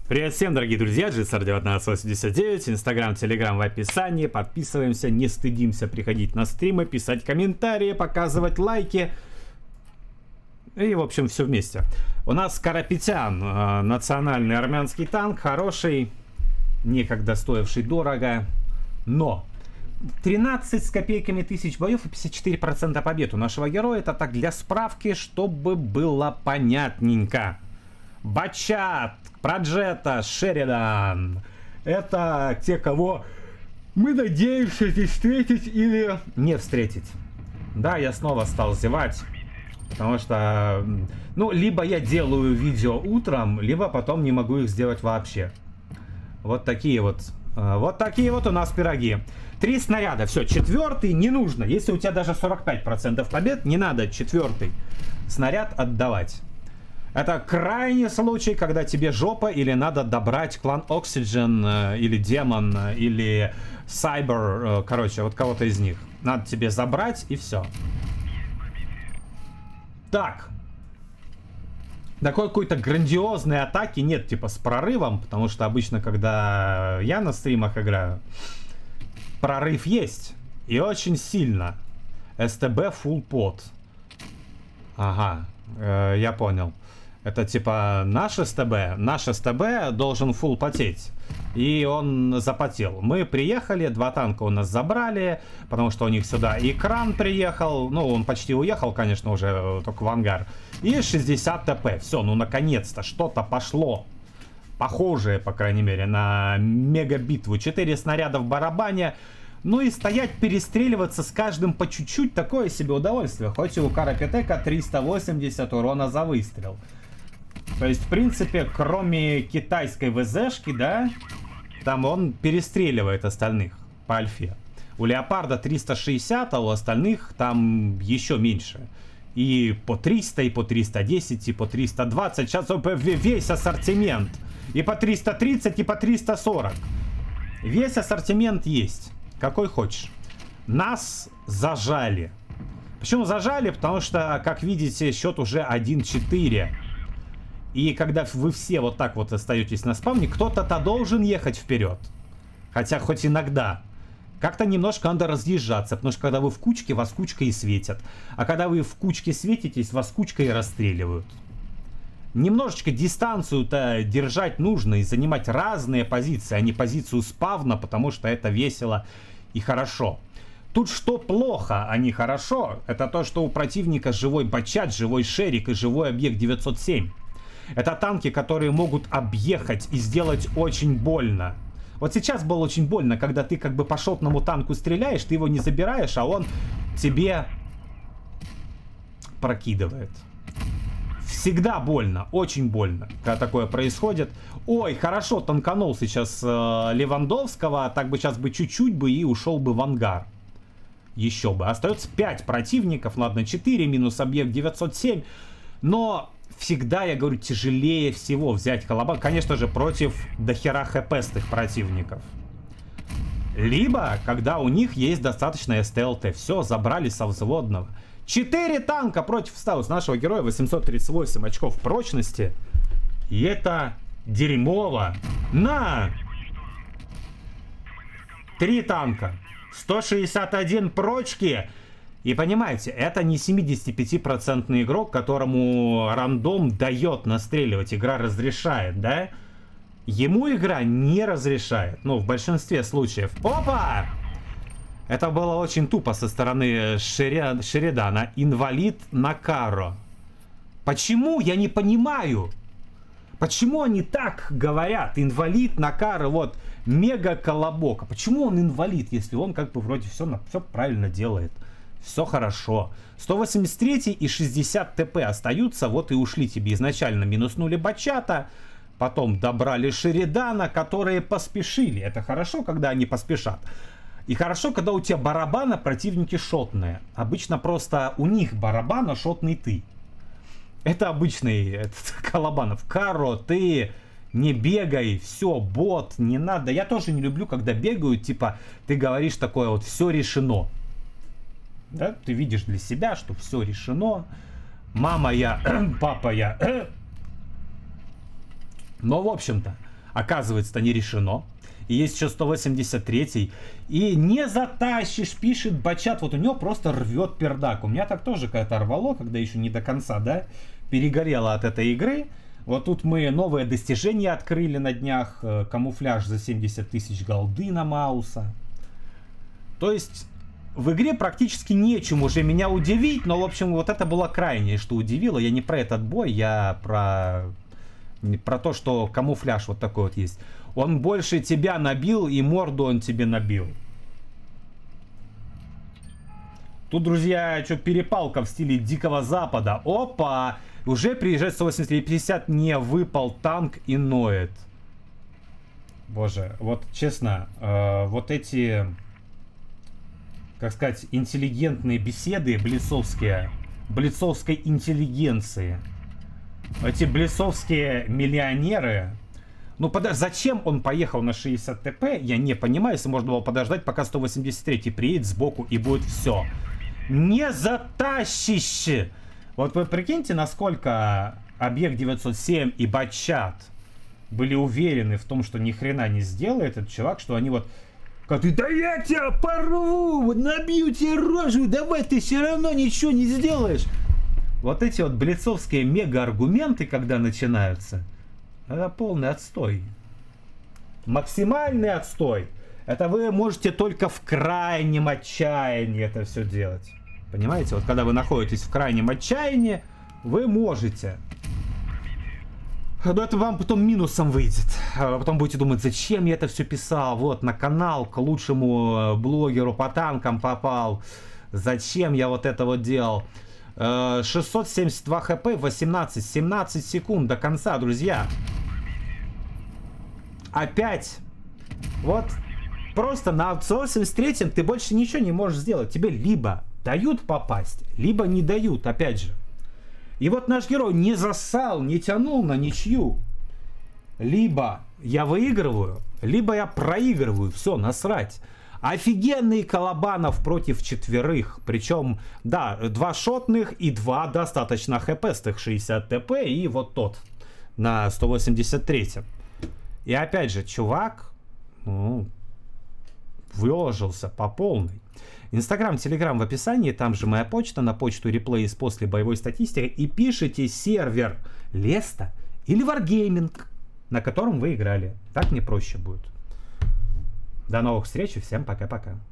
Привет всем, дорогие друзья, GSR1989, Инстаграм, Телеграм в описании. Подписываемся, не стыдимся приходить на стримы, писать комментарии, показывать лайки. И, в общем, все вместе. У нас Карапетян, национальный армянский танк, хороший, некогда стоивший дорого, но 13 с копейками тысяч боев и 54% побед у нашего героя. Это так для справки, чтобы было понятненько. Бачат, Проджета, Шеридан. Это те, кого мы надеемся здесь встретить или не встретить. Да, я снова стал зевать. Потому что, ну, либо я делаю видео утром, либо потом не могу их сделать вообще. Вот такие вот. Вот такие вот у нас пироги. 3 снаряда. Все, четвертый не нужно. Если у тебя даже 45% побед, не надо четвертый снаряд отдавать. Это крайний случай, когда тебе жопа или надо добрать клан Oxygen, или Демон, или Cyber, короче, вот кого-то из них. Надо тебе забрать и все. Так. Такой какой-то грандиозной атаки нет, типа с прорывом, потому что обычно, когда я на стримах играю, прорыв есть. И очень сильно. СТБ full pot. Ага, я понял. Это типа наш СТБ должен фул потеть. И он запотел. Мы приехали, 2 танка у нас забрали, потому что у них сюда экран приехал. Ну, он почти уехал, конечно, уже только в ангар. И 60 ТП. Все, ну наконец-то что-то пошло. Похожее, по крайней мере, на мегабитву. 4 снаряда в барабане. Ну и стоять, перестреливаться с каждым по чуть-чуть, такое себе удовольствие. Хоть и у Карапетека 380 урона за выстрел. То есть, в принципе, кроме китайской ВЗшки, да, там он перестреливает остальных по альфе. У Леопарда 360, а у остальных там еще меньше. И по 300, и по 310, и по 320. Сейчас весь ассортимент. И по 330, и по 340. Весь ассортимент есть. Какой хочешь. Нас зажали. Почему зажали? Потому что, как видите, счет уже 1-4. И когда вы все вот так вот остаетесь на спавне, кто-то-то должен ехать вперед. Хотя хоть иногда. Как-то немножко надо разъезжаться. Потому что когда вы в кучке, вас кучка и светят. А когда вы в кучке светитесь, вас кучка и расстреливают. Немножечко дистанцию-то держать нужно и занимать разные позиции, а не позицию спавна, потому что это весело и хорошо. Тут что плохо, а не хорошо, это то, что у противника живой Бачат, живой Шерик и живой объект 907. Это танки, которые могут объехать и сделать очень больно. Вот сейчас было очень больно, когда ты как бы по шотному танку стреляешь, ты его не забираешь, а он тебе прокидывает. Всегда больно, очень больно, когда такое происходит. Ой, хорошо, танканул сейчас Левандовского, так бы сейчас бы чуть-чуть бы и ушел бы в ангар. Еще бы. Остается 5 противников, ладно, 4 минус объект 907. Но всегда, я говорю, тяжелее всего взять колобан, конечно же, против дохера хпстых противников. Либо, когда у них есть достаточно СТЛТ. Все, забрали со взводного. 4 танка против 100. С нашего героя 838 очков прочности. И это дерьмово. На! 3 танка. 161 прочки. И понимаете, это не 75% игрок, которому рандом дает настреливать. Игра разрешает, да? Ему игра не разрешает. Ну, в большинстве случаев. Опа! Это было очень тупо со стороны Шеридана. Инвалид на Каро. Почему? Я не понимаю. Почему они так говорят? Инвалид на Каро, вот, мега колобок. А почему он инвалид, если он как бы вроде все правильно делает? Все хорошо. 183 и 60 ТП остаются. Вот и ушли тебе. Изначально минуснули Бачата. Потом добрали Шеридана, которые поспешили. Это хорошо, когда они поспешат. И хорошо, когда у тебя барабана противники шотные. Обычно просто у них барабана шотный ты. Это обычный Колобанов. Каро, ты не бегай, все, бот, не надо. Я тоже не люблю, когда бегают, типа, ты говоришь такое вот, все решено. Да? Ты видишь для себя, что все решено. Мама я, папа я. Но, в общем-то, Оказывается, не решено. И есть еще 183-й. И не затащишь, пишет Бачат. Вот у него просто рвет пердак. У меня так тоже когда-то рвало, когда еще не до конца, да, перегорело от этой игры. Вот тут мы новое достижение открыли на днях. Камуфляж за 70 тысяч голды на Мауса. То есть в игре практически нечем уже меня удивить. Но, в общем, вот это было крайнее, что удивило. Я не про этот бой, я про то, что камуфляж вот такой вот есть. Он больше тебя набил, и морду он тебе набил. Тут, друзья, что перепалка в стиле Дикого Запада. Опа! Уже приезжает 180-50, не выпал танк и ноет. Боже, вот честно, вот эти, как сказать, интеллигентные беседы блицовской интеллигенции. Эти блицовские миллионеры. Ну, зачем он поехал на 60 ТП, я не понимаю, если можно было подождать, пока 183 приедет сбоку и будет все. Не затащишь! Вот вы прикиньте, насколько Объект 907 и Бачат были уверены в том, что ни хрена не сделает этот чувак, что они вот... Да я тебя порву, набью тебе рожу, давай, ты все равно ничего не сделаешь. Вот эти вот блицовские мега-аргументы, когда начинаются, это полный отстой. Максимальный отстой. Это вы можете только в крайнем отчаянии это все делать. Понимаете? Вот когда вы находитесь в крайнем отчаянии, вы можете. Но это вам потом минусом выйдет. А потом будете думать, зачем я это все писал. Вот на канал к лучшему блогеру по танкам попал. Зачем я вот это вот делал. 672 хп, 17 секунд до конца, друзья. Опять. Вот просто на 183-м ты больше ничего не можешь сделать. Тебе либо дают попасть, либо не дают, опять же. И вот наш герой не засал, не тянул на ничью. Либо я выигрываю, либо я проигрываю. Все, насрать. Офигенный Колобанов против четверых. Причем, да, 2 шотных и 2 достаточно хпстых 60 ТП. И вот тот на 183-м. И опять же, чувак, выложился по полной. Инстаграм, Телеграм в описании, там же моя почта, на почту реплей после боевой статистики. И пишите сервер Леста или Wargaming, на котором вы играли. Так мне проще будет. До новых встреч и всем пока-пока.